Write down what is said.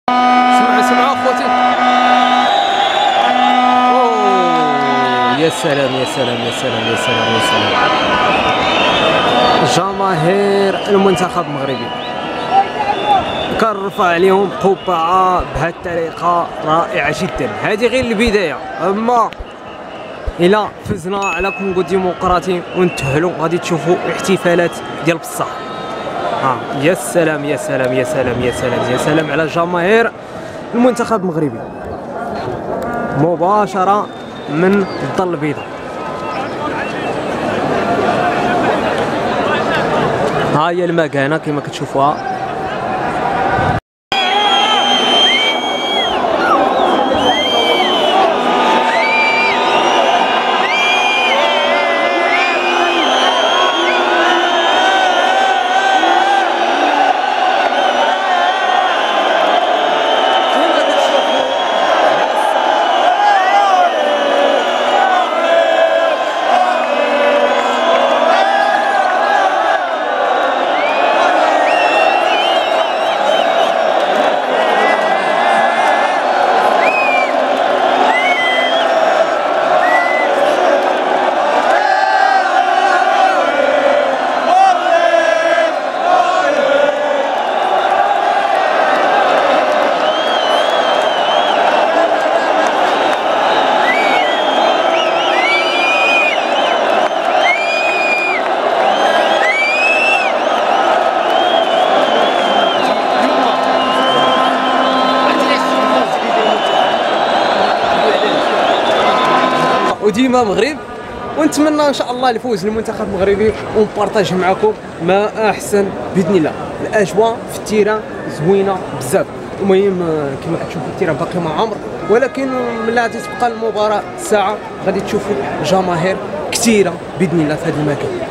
سمعوا اخوتي. يا سلام يا سلام يا سلام يا سلام يا سلام. جماهير المنتخب المغربي كنرفع عليهم قبعة بهذه الطريقة رائعة جدا. هذه غير البداية، اما الى فزنا على كونغو ديمقراطي ونتأهلوا غادي تشوفوا احتفالات ديال بصح. يا سلام يا سلام يا سلام يا سلام يا سلام على جماهير المنتخب المغربي مباشرة من الدار البيضاء. ها هي المكانة كما كتشوفوها. وديما مغرب، ونتمنى ان شاء الله الفوز للمنتخب المغربي ونبارطاج معكم ما احسن باذن الله. الاجواء في التيران زوينه بزاف. المهم كما كتشوفوا التيران باقي ما عمر، ولكن ملي غادي تبقى المباراه ساعه غادي تشوفوا جماهير كثيره باذن الله في هذا المكان.